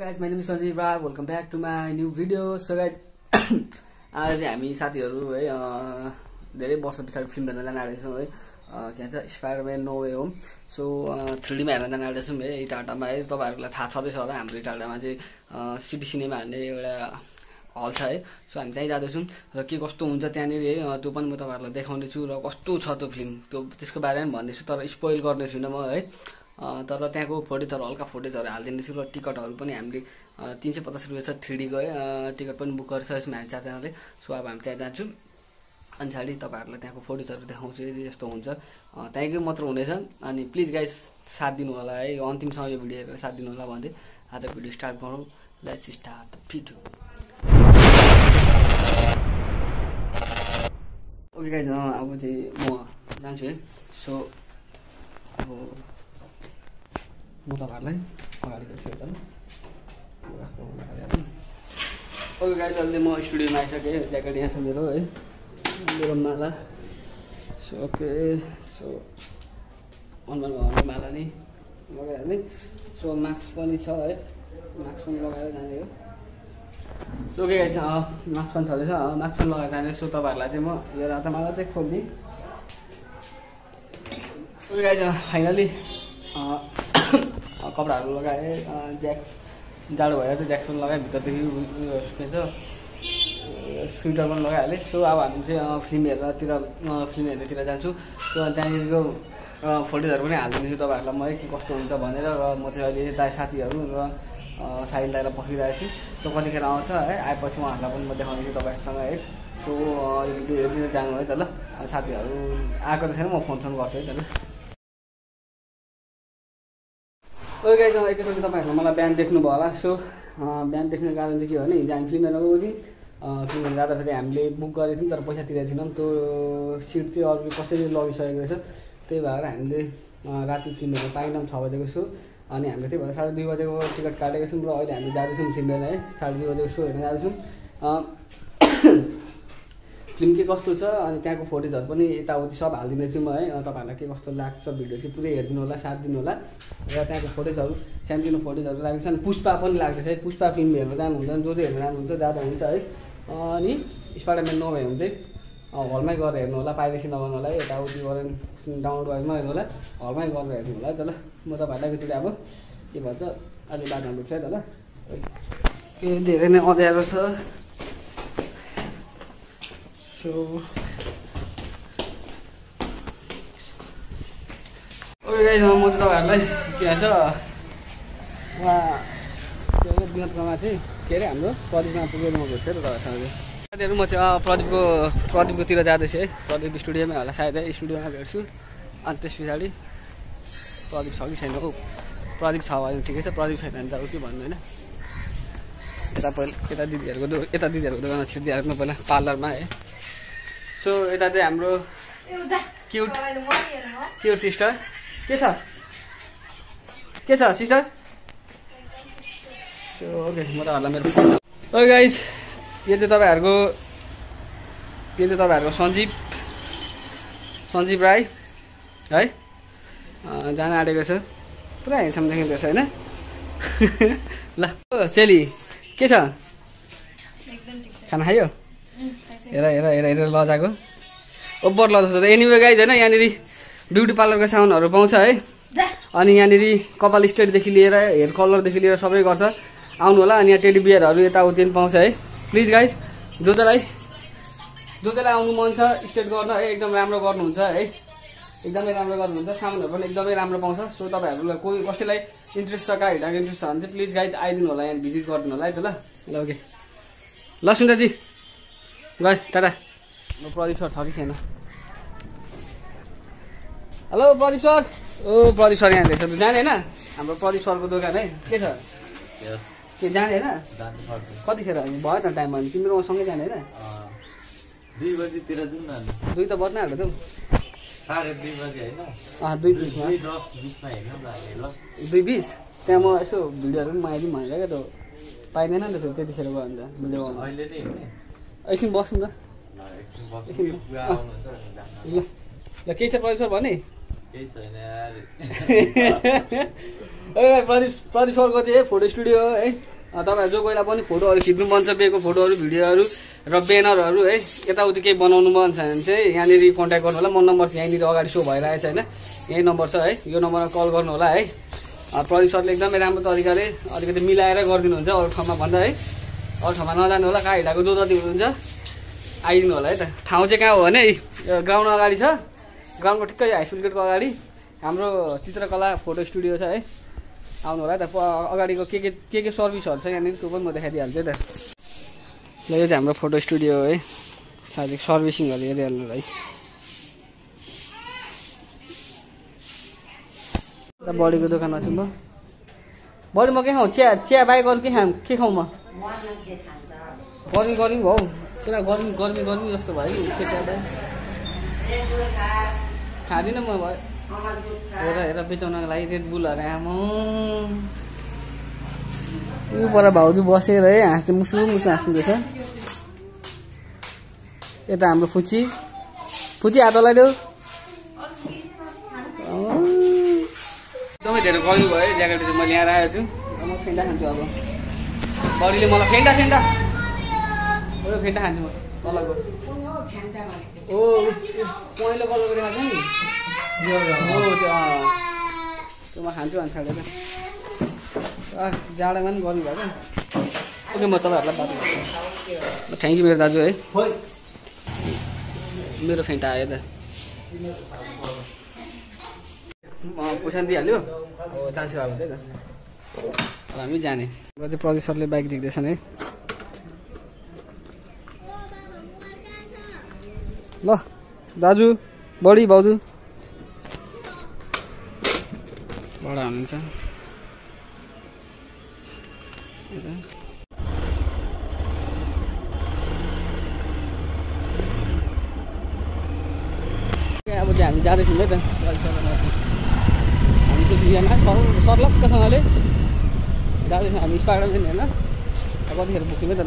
guys, my name is Sanjeev Rao. Welcome back to my new video. So guys, आज हामी साथीहरु है धेरै वर्ष पछाडी फिल्म हेर्न जान आएछौं है के भन्छ Spiderman no way home. So 3D मा हेर्न जान आएछौं है इटाटामा है. तपाईहरुलाई थाहा छदैछ होला हाम्रो इटाटामा चाहिँ सिटी सिनेमा भन्ने एउटा हल छ है. सो हामी त्यही जाँदैछौं र के कस्तो हुन्छ त्यहाँनिर है त्यो पनि म तपाईहरुलाई देखाउने छु र कस्तो छ त्यो फिल्म त्यो त्यसको बारेमा भन्नेछु तर स्पोइल गर्ने छैन म है. तर त्यहाँको फोटेजहरु हल्का फोटेजहरु हाल्दिन्छु र टिकटहरु पनि हामीले 350 रुपैयाँ छ 3D को है टिकट पनि बुक गरेछ यसमा हामी चारजनाले. सो अब हामी त्यहाँ जान्छौँ अनि छाडी तपाईहरुलाई त्यहाँको फोटेजहरु देखाउँछु यस्तो हुन्छ त्यहाँकै मात्र हुनेछ. अनि प्लिज गाइस साथ दिनु होला है अन्तिमसम्म यो भिडियो हेरेर साथ दिनु होला भन्दै आज भिडियो स्टार्ट गरौँ. Let's start the video. Okay guys अब चाहिँ म जान्छु है. सो अब म तपाईहरुलाई अगाडि गर्छु त. ओके गाइस अहिले म स्टुडियोमा आइसकेँ. ज्याकेट यहाँ छ मेरो है मेरो माला. सो ओके सो अनुहारमा भएको माला नि लगाइहाल्ने. सो मास्क पनि छ है मास्क पनि लगाएर जाने हो. सो ओके गाइस मास्क पनि छँदैछ मास्क पनि लगाएर जाने. सो तपाईहरुलाई चाहिँ म यो रातो माला चाहिँ खोल्दिएँ. ओके गाइस फाइनली कपडाहरू लगाएँ जाडो भएर चाहिँ ज्याक्सन लगाएँ भित्रदेखि के भन्छ स्वेटर पनि लगाइहालेँ. सो अब हामी चाहिँ फिल्म हेर्नेतिर जान्छौँ. सो त्यहाँनिरको फोटोजहरू पनि हालिदिन्छु तपाईँहरूलाई म के कस्तो हुन्छ भनेर. र म चाहिँ अहिले साथीहरू र साहिल दाइलाई पर्खिरहेको छु. सो कतिखेर आउँछ है आएपछि उहाँहरूलाई पनि म देखाउने छु तपाईँहरूसँग है. सो यो भिडियो हेरिदिनु जानु है त ल. साथीहरू आएको त छैन म फोन गर्छु है त ल. ओके गाइस एकैचोटि तपाईहरुले मलाई बिहान देख्नुभयो होला. सो बिहान देख्ने कारण चाहिँ के हो भने हिजो हामी फिल्म हेर्न गएको थियौँ. फिल्म हेर्न जाँदाखेरि हामीले बुक गरेको थियौँ तर पैसा तिरेको थिएनौँ. त्यो सिट चाहिँ अरू कसैले लगिसकेको रहेछ. त्यही भएर हामीले राति फिल्म हेर्न पाएनौँ 6 बजेको सो. अनि हामीले त्यही भएर 2:30 बजेको टिकट काटेको छौँ र अहिले हामी जाँदैछौँ फिल्म हेर्न है. 2:30 बजेको सो हेर्न जाँदैछौँ. फिल्म के कस्तो छ अनि त्यहाँको फोटेजहरु पनि यताउति सब हालिदिनेछु म है. तपाईहरुलाई के कस्तो लाग्छ भिडियो चाहिँ पुरै हेर्दिनु होला साथ दिनु होला. र त्यहाँको फोटेजहरु सानोतिनो फोटेजहरु लाग्छ नि. पुष्पा पनि लाग्दैछ है. पुष्पा फिल्म हेर्न जानुहुन्छ जो चाहिँ हेर्न जानुहुन्छ जाँदा हुन्छ है. अनि स्पाइडरम्यान नो वे होम चाहिँ हलमै गएर हेर्नु होला. पाइरेसी नगर्नु होला है. यताउति गरेर डाउनलोड गरेर हेर्नु होला. हलमै गरेर हेर्नु होला है त ल. म तपाईहरुलाई एकचोटि अब के भन्छ अलि बादमा भेट्छु है त ल. के धेरै नै अँध्यारो छ. सो ओके गाइस म चाहिँ तपाईहरुलाई के भन्छ विनोदमा चाहिँ के अरे हाम्रो प्रदीपमा पुगेर म भेट्छु है त तपाईँसँग. साथीहरू म चाहिँ प्रदीपकोतिर जाँदैछु है. प्रदीप स्टुडियोमै होला सायद है. स्टुडियोमा भेट्छु. अनि त्यस पछाडि प्रदीप छ कि छैन हौ. प्रदीप छ भने ठिकै छ. प्रदीप छैन भने त के भन्नु होइन. यता दिदीहरूको दोकानमा छिर्दिहाल्नु पहिला पार्लरमा है. सो यता चाहिँ हाम्रो क्युट सिस्टर के छ सिस्टर. सो ओके म तपाईँहरूलाई मेरो ओके गाइस यो चाहिँ तपाईँहरूको सञ्जीव राई है. जान आँटेको छ. पुरा हेन्सम देखिँदो रहेछ होइन. ल चेली के छ खाना खायो. हेर लजाको ओभर लजाउँछ त. एनिवे गाइज होइन यहाँनिर ब्युटी पार्लरको सामानहरू पाउँछ है. अनि यहाँनिर कपाल स्ट्रेटदेखि लिएर हेयर कलरदेखि लिएर सबै गर्छ. आउनु होला. अनि यहाँ टेडी बियरहरू यताउति पनि पाउँछ है. प्लिज गाइज जो जसलाई आउनु मन छ स्ट्रेट गर्न है एकदम राम्रो गर्नुहुन्छ है. एकदमै राम्रो गर्नुहुन्छ. सामानहरू पनि एकदमै राम्रो पाउँछ. सो तपाईँहरूलाई कसैलाई इन्ट्रेस्ट छ कहाँ हिँडाको इन्ट्रेस्ट छ भने चाहिँ प्लिज गाइज आइदिनु होला. यहाँ भिजिट गरिदिनु होला है त ल. ल ओके ल सुन्दाजी गए टाटा. प्रदीप सर छ कि छैन. Hello Pradeep sir. ओ प्रदीप सर यहाँ रहेछ. जाने होइन हाम्रो प्रदीप सरको दोकान है. के छ के जाने होइन कतिखेर भयो त टाइम भने तिम्रो सँगै जाने होइन. 2 बजीतिर जाउँ न. 2 त बज्न आएको त 2:30 बजे होइन. 2:20 2:20 त्यहाँ म यसो भिडियोहरू पनि बनाइदिउँ भनेर क्या त पाइँदैन नि त फेरि त्यतिखेर गयो भने त भिडियो बनाउनु. अहिले नै हिँड्ने एकछिन बस्नु त. ल के छ प्रदीप सर भने केही छैन यार ए प्रदीप सरको चाहिँ फोटो स्टुडियो हो है। तपाईँहरू जो कोहीलाई पनि फोटोहरू खिच्नु मन छ, बिहेको फोटोहरू भिडियोहरू र ब्यानरहरू है यताउति केही बनाउनु मन छ भने चाहिँ यहाँनिर कन्ट्याक्ट गर्नु होला। म नम्बर यहाँनिर अगाडि सो भइरहेको छ होइन, यही नम्बर छ है, यो नम्बरमा कल गर्नु होला है। प्रदीप सरले एकदमै राम्रो तरिकाले अलिकति मिलाएर गरिदिनुहुन्छ अरू ठाउँमा भन्दा है। अरू ठाउँमा नजानु होला, कहाँ हिँडाको जो जति हुनुहुन्छ आइदिनु होला है त। ठाउँ चाहिँ कहाँ हो भने ग्राउन्ड अगाडि छ, ग्राउन्डको ठिक्कै हाई स्कुल गेटको अगाडि हाम्रो चित्रकला फोटो स्टुडियो छ है, आउनु होला है त। अगाडिको के सर्भिसहरू छ यहाँनिर त्यो पनि म देखाइदिइहाल्छु है त। ल यो चाहिँ हाम्रो फोटो स्टुडियो हो है, साथै सर्भिसिङहरू हेरिहाल्नु है। बडीको दोकानमा छु म। बडी म के खाउँ? चिया बाहेक अरू के खाउँ म? गर्मी भयो पुरा, गर्मी जस्तो भयो कि चिया बाहेक खाँदिनँ म। हेर बेचाउनको लागि रेड बुलहरू आमा ऊ पर भाउजू बसेर है हाँस्दै मुसु हाँस्नुहुँदैछ। यता हाम्रो फुची हात लगाइदेऊ। एकदमै धेरै गर्मी भयो है, ज्याकेट चाहिँ मैले यहाँ राखेको छु। म फेन्टा खान्छु अब। बडीले मलाई फेन्टा खान्छु म तलको। ओ पहेँलो कलरको देखाएको छ नि, त्यो म खान्छु भने छाडेर। जाडोमा पनि गर्नु भएको। ओके म तपाईँहरूलाई बात गर्छु। थ्याङ्क यू मेरो दाजु है, मेरो फेन्टा आयो त। पैसा दिइहाल्यो जान्छु अब चाहिँ त, अब हामी जाने। र चाहिँ प्रदीप सरले बाइक झिक्दैछन् है। ल दाजु बडी भाउजू बडा हुनुहुन्छ। अब चाहिँ हामी जाँदैछौँ है त। हामी चाहिँ बिहामा सर्लक्कसँगले जाँदैछौँ हामी स्पाइडरम्यान होइन। कतिखेर पुग्छौँ है त।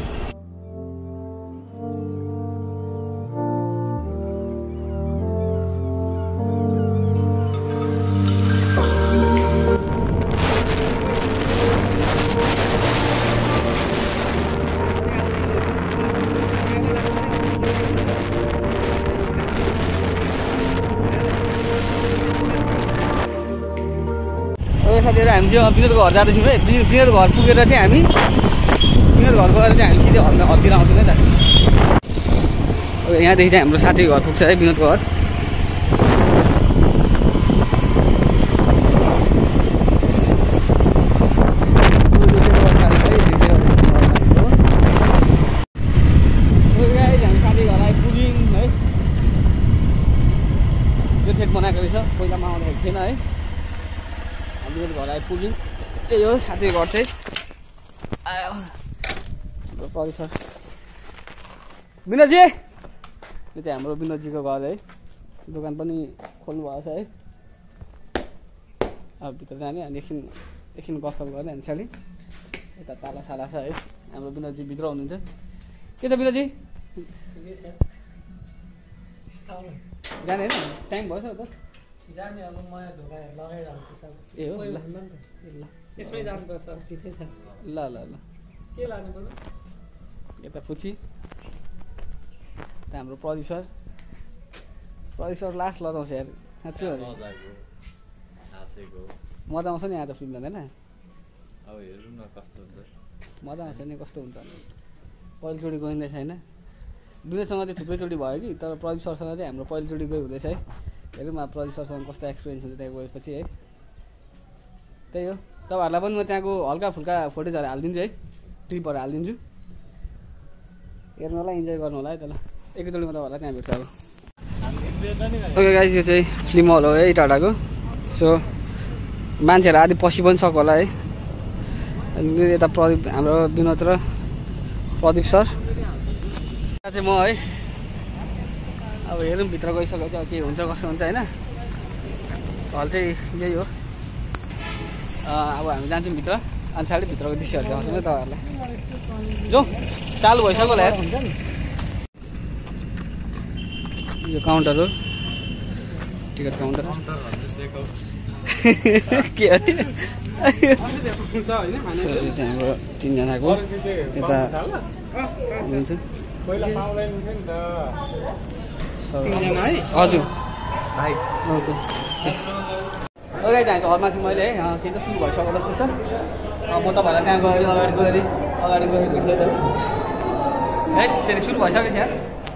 साथीहरू हामी चाहिँ विनोदको घर जाँदैछौँ है। विनोदको घर पुगेर चाहिँ हामी विनोद घर गएर चाहिँ हामी सिधै हल्तिर आउँछौँ है त। अब यहाँदेखि चाहिँ हाम्रो साथीको घर पुग्छ है, विनोदको घर। हामी साथीको घर आइपुग्यौँ है। यो सेट बनाएको रहेछ, पहिलामा आउँदाखेरि थिएन है। मेरो घर आइपुग्यौँ। त्यही हो साथीको घर चाहिँ आयो। प्रदीप सर, विनोदजी, यो चाहिँ हाम्रो विनोदजीको घर है। दोकान पनि खोल्नु भएको छ है। अब भित्र जाने अनि एकछिन गफसफ गर्ने अनि पछाडि यता ताला छ है। हाम्रो विनोदजी भित्र हुनुहुन्छ। के छ विनोदजी? जाने होइन, टाइम भएछ त जाने। अब म ढोका लगाइहाल्छु सब। ए हो ल यसमै जानुपर्छ। ल के लानु पर्छ? यता फुची, यता हाम्रो प्रदीप सर लास्ट लजाउँछ यार साँच्चै हो। मजा आउँछ नि यहाँ त फिल्म जाँदैन। अब हेरौँ न कस्तो हुन्छ। मजा आउँछ नि, कस्तो हुन्छ पहिलोचोटि गइँदैछ होइन। विनोदसँग चाहिँ थुप्रैचोटि भयो कि, तर प्रदीप सरसँग चाहिँ हाम्रो पहिलोचोटि गइ हुँदैछ है। हेरौँ अब प्रदीप सरसँग कस्तो एक्सपिरियन्स हुन्छ त्यहाँ गएपछि है। त्यही हो, तपाईँहरूलाई पनि म त्यहाँको हल्का फुल्का फोटेजहरू हालिदिन्छु है, क्लिपहरू हालिदिन्छु। हेर्नु होला, इन्जोय गर्नु होला है त। ल एकैचोटि म तपाईँहरूलाई त्यहाँ भेट्छु अब। ओके गाइस, यो चाहिँ फिल्म हल हो है टाढाको। सो मान्छेहरू आदि पसि पनि सक्यो होला है। अनि यता प्रदीप, हाम्रो विनोद र प्रदीप सर चाहिँ म है। अब हेरौँ भित्र गइसकेको चाहिँ के हुन्छ कस्तो हुन्छ होइन। हल चाहिँ यही हो। अब हामी जान्छौँ भित्र, अनि पछाडि भित्रको दृश्यहरू देखाउँछौँ है तपाईँहरूलाई। जो चालु भइसक्यो होला यार। यो काउन्टर हो, टिकट काउन्टर काउन्टर भन्दै देखौ के हो त्यो हाम्रो 3 जनाको यता हुन्छ पहिला पाउँदैन थियो नि त हजुर ओके जान्छ हलमा चाहिँ मैले है के त सुरु भइसक्यो जस्तो छ म तपाईँहरूलाई त्यहाँ गएर अगाडि गएर भेट्छु त है त्यसले सुरु भइसक्यो यार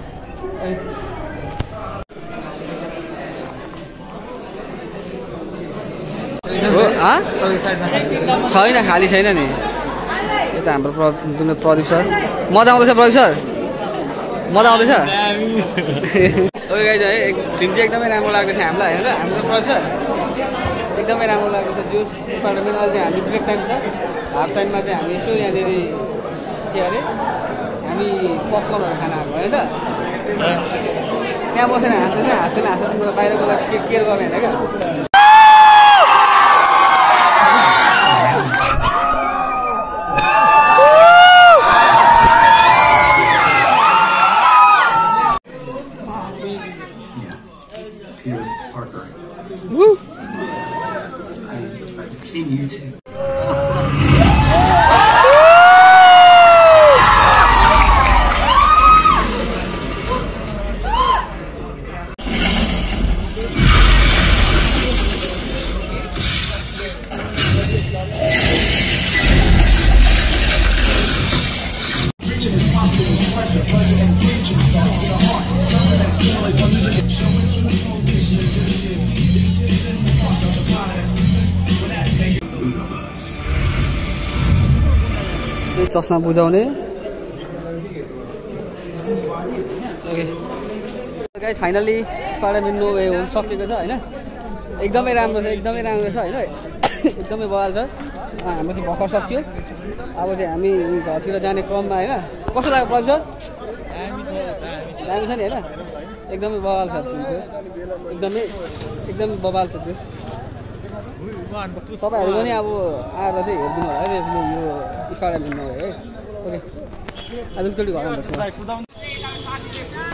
छैन खाली छैन नि यता हाम्रो प्रदीप सर मजा आउँदैछ प्रदीप सर मजा आउँदैछ ओके गाइज है फिल्म चाहिँ एकदमै राम्रो लाग्दैछ हामीलाई होइन हाम्रो प्रदीप सर एकदमै राम्रो लाग्दैछ जोस डिपार्टमेन्ट चाहिँ हामी ब्रेक टाइम छ हाफ टाइममा चाहिँ हामी यसो यहाँनिर के अरे हामी पपकर्नहरू खाना आएको होइन त त्यहाँ बसेर हाँस्दैन बाहिरको लागि केयर गर्ने होइन क्या Woo! I've seen you too. चस्मा बुझाउने okay guys finally Spiderman no way home सकिएको छ होइन एकदमै राम्रो छ होइन एकदमै बवाल छ हाम्रो चाहिँ भर्खर सक्यो अब चाहिँ हामी घरतिर जाने क्रममा होइन कस्तो लाग्यो प्रदीप सर दामी छ नि होइन एकदमै बवाल छ एकदमै बवाल छ त्यस तपाईँहरू पनि अब आएर चाहिँ हेरिदिनु होला है यो स्पाइडरम्यान नो वे है ओके अब एकचोटि घरमा बस्नु